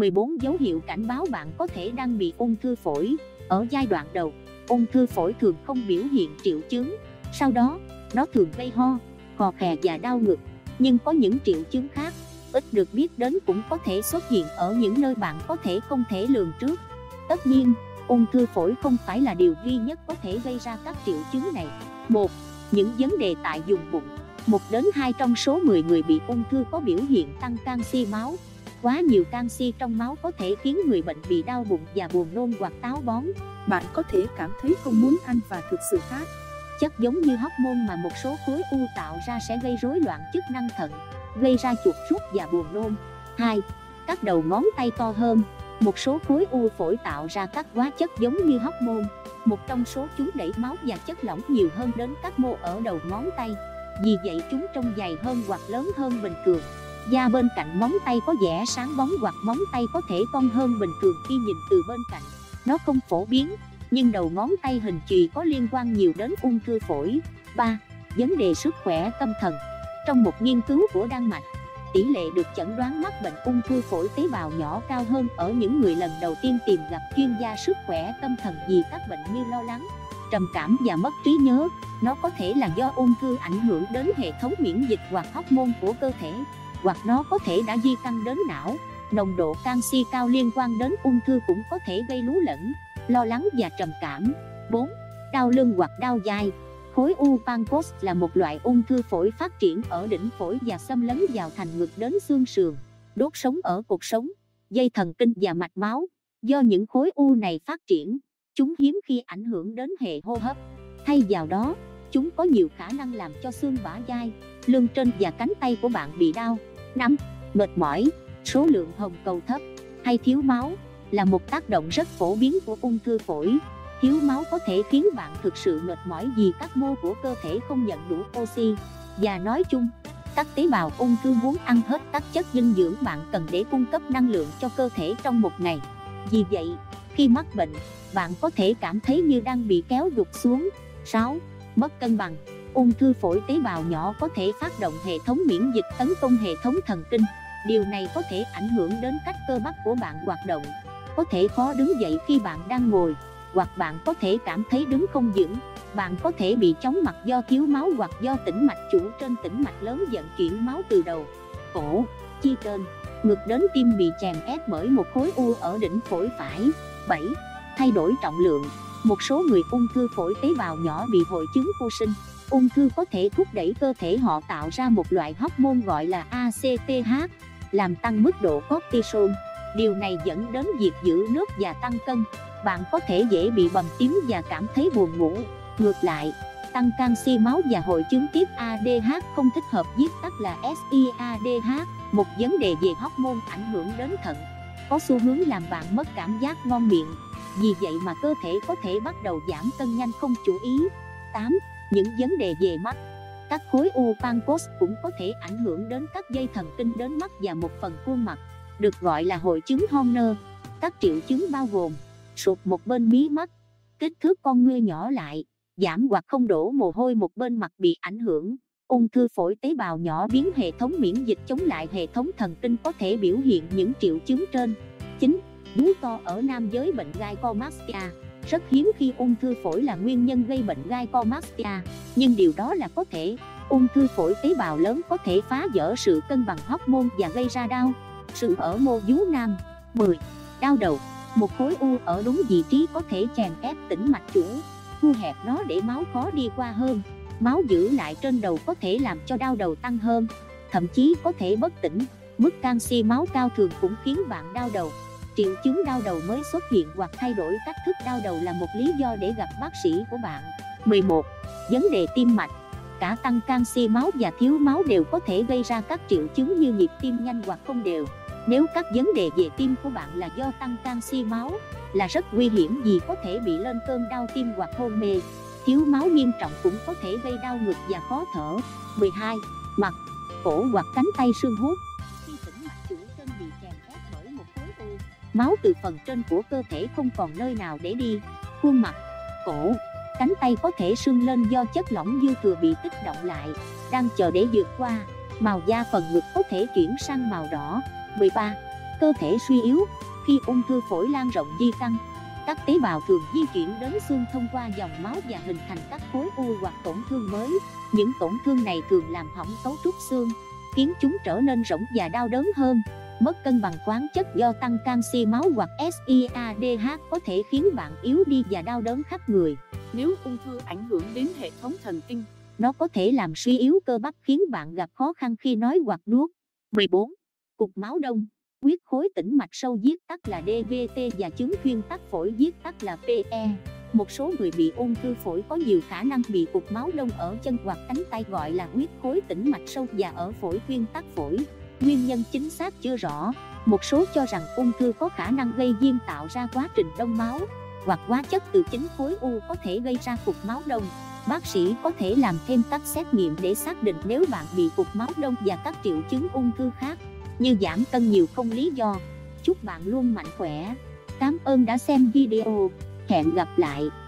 14 dấu hiệu cảnh báo bạn có thể đang bị ung thư phổi. Ở giai đoạn đầu, ung thư phổi thường không biểu hiện triệu chứng. Sau đó, nó thường gây ho, khò khè và đau ngực. Nhưng có những triệu chứng khác, ít được biết đến cũng có thể xuất hiện ở những nơi bạn có thể không thể lường trước. Tất nhiên, ung thư phổi không phải là điều duy nhất có thể gây ra các triệu chứng này. 1. Những vấn đề tại vùng bụng. 1 đến 2 trong số 10 người bị ung thư có biểu hiện tăng canxi máu. Quá nhiều canxi trong máu có thể khiến người bệnh bị đau bụng và buồn nôn hoặc táo bón. Bạn có thể cảm thấy không muốn ăn và thực sự khát. Chất giống như hormone mà một số khối u tạo ra sẽ gây rối loạn chức năng thận, gây ra chuột rút và buồn nôn. 2. Các đầu ngón tay to hơn. Một số khối u phổi tạo ra các hóa chất giống như hormone. Một trong số chúng đẩy máu và chất lỏng nhiều hơn đến các mô ở đầu ngón tay. Vì vậy chúng trông dày hơn hoặc lớn hơn bình thường. Da bên cạnh móng tay có vẻ sáng bóng hoặc móng tay có thể cong hơn bình thường khi nhìn từ bên cạnh. Nó không phổ biến, nhưng đầu ngón tay hình chì có liên quan nhiều đến ung thư phổi. 3. Vấn đề sức khỏe tâm thần. Trong một nghiên cứu của Đan Mạch, tỷ lệ được chẩn đoán mắc bệnh ung thư phổi tế bào nhỏ cao hơn ở những người lần đầu tiên tìm gặp chuyên gia sức khỏe tâm thần vì các bệnh như lo lắng, trầm cảm và mất trí nhớ. Nó có thể là do ung thư ảnh hưởng đến hệ thống miễn dịch hoặc hormone của cơ thể, hoặc nó có thể đã di căn đến não. Nồng độ canxi cao liên quan đến ung thư cũng có thể gây lú lẫn, lo lắng và trầm cảm. 4. Đau lưng hoặc đau vai. Khối u pancreas là một loại ung thư phổi phát triển ở đỉnh phổi và xâm lấn vào thành ngực đến xương sườn, đốt sống ở cột sống, dây thần kinh và mạch máu. Do những khối u này phát triển, chúng hiếm khi ảnh hưởng đến hệ hô hấp. Thay vào đó, chúng có nhiều khả năng làm cho xương bả vai, lưng trên và cánh tay của bạn bị đau. 5. Mệt mỏi. Số lượng hồng cầu thấp hay thiếu máu là một tác động rất phổ biến của ung thư phổi. Thiếu máu có thể khiến bạn thực sự mệt mỏi vì các mô của cơ thể không nhận đủ oxy. Và nói chung, các tế bào ung thư muốn ăn hết các chất dinh dưỡng bạn cần để cung cấp năng lượng cho cơ thể trong một ngày. Vì vậy, khi mắc bệnh, bạn có thể cảm thấy như đang bị kéo đụt xuống. 6. Mất cân bằng. Ung thư phổi tế bào nhỏ có thể phát động hệ thống miễn dịch tấn công hệ thống thần kinh. Điều này có thể ảnh hưởng đến cách cơ bắp của bạn hoạt động. Có thể khó đứng dậy khi bạn đang ngồi, hoặc bạn có thể cảm thấy đứng không vững. Bạn có thể bị chóng mặt do thiếu máu hoặc do tĩnh mạch chủ trên tĩnh mạch lớn vận chuyển máu từ đầu, cổ, chi trên, ngực đến tim bị chèn ép bởi một khối u ở đỉnh phổi phải. 7. Thay đổi trọng lượng. Một số người ung thư phổi tế bào nhỏ bị hội chứng vô sinh. Ung thư có thể thúc đẩy cơ thể họ tạo ra một loại hormone gọi là ACTH, làm tăng mức độ cortisol. Điều này dẫn đến việc giữ nước và tăng cân. Bạn có thể dễ bị bầm tím và cảm thấy buồn ngủ. Ngược lại, tăng canxi máu và hội chứng tiếp ADH không thích hợp, viết tắt là SIADH, một vấn đề về hormone ảnh hưởng đến thận, có xu hướng làm bạn mất cảm giác ngon miệng. Vì vậy mà cơ thể có thể bắt đầu giảm cân nhanh không chú ý. 8. Những vấn đề về mắt. Các khối u pancreas cũng có thể ảnh hưởng đến các dây thần kinh đến mắt và một phần khuôn mặt, được gọi là hội chứng Horner. Các triệu chứng bao gồm sụt một bên mí mắt, kích thước con ngươi nhỏ lại, giảm hoặc không đổ mồ hôi một bên mặt bị ảnh hưởng. Ung thư phổi tế bào nhỏ biến hệ thống miễn dịch chống lại hệ thống thần kinh có thể biểu hiện những triệu chứng trên. 9. Bú to ở nam giới, bệnh gynecomastia. Rất hiếm khi ung thư phổi là nguyên nhân gây bệnh gynecomastia, nhưng điều đó là có thể. Ung thư phổi tế bào lớn có thể phá vỡ sự cân bằng hormone và gây ra đau sưng ở mô vú nam. 10. Đau đầu. Một khối u ở đúng vị trí có thể chèn ép tĩnh mạch chủ, thu hẹp nó để máu khó đi qua hơn. Máu giữ lại trên đầu có thể làm cho đau đầu tăng hơn, thậm chí có thể bất tỉnh. Mức canxi máu cao thường cũng khiến bạn đau đầu. Triệu chứng đau đầu mới xuất hiện hoặc thay đổi cách thức đau đầu là một lý do để gặp bác sĩ của bạn. 11. Vấn đề tim mạch. Cả tăng canxi máu và thiếu máu đều có thể gây ra các triệu chứng như nhịp tim nhanh hoặc không đều. Nếu các vấn đề về tim của bạn là do tăng canxi máu, là rất nguy hiểm vì có thể bị lên cơn đau tim hoặc hôn mê. Thiếu máu nghiêm trọng cũng có thể gây đau ngực và khó thở. 12. Mặt, cổ hoặc cánh tay xương hút. Khi tĩnh mạch chủ trên bị chèn ép bởi một khối u, máu từ phần trên của cơ thể không còn nơi nào để đi. Khuôn mặt, cổ, cánh tay có thể sưng lên do chất lỏng dư thừa bị tích động lại, đang chờ để vượt qua. Màu da phần ngực có thể chuyển sang màu đỏ. 13. cơ thể suy yếu. Khi ung thư phổi lan rộng di căn, các tế bào thường di chuyển đến xương thông qua dòng máu và hình thành các khối u hoặc tổn thương mới. Những tổn thương này thường làm hỏng cấu trúc xương, khiến chúng trở nên rỗng và đau đớn hơn. Mất cân bằng khoáng chất do tăng canxi máu hoặc SIADH có thể khiến bạn yếu đi và đau đớn khắp người. Nếu ung thư ảnh hưởng đến hệ thống thần kinh, nó có thể làm suy yếu cơ bắp, khiến bạn gặp khó khăn khi nói hoặc nuốt. 14. Cục máu đông. Huyết khối tĩnh mạch sâu viết tắt là DVT và chứng thuyên tắc phổi viết tắt là PE. Một số người bị ung thư phổi có nhiều khả năng bị cục máu đông ở chân hoặc cánh tay gọi là huyết khối tĩnh mạch sâu và ở phổi thuyên tắc phổi. Nguyên nhân chính xác chưa rõ. Một số cho rằng ung thư có khả năng gây viêm tạo ra quá trình đông máu, hoặc hóa chất từ chính khối u có thể gây ra cục máu đông. Bác sĩ có thể làm thêm các xét nghiệm để xác định nếu bạn bị cục máu đông và các triệu chứng ung thư khác, như giảm cân nhiều không lý do. Chúc bạn luôn mạnh khỏe. Cảm ơn đã xem video. Hẹn gặp lại.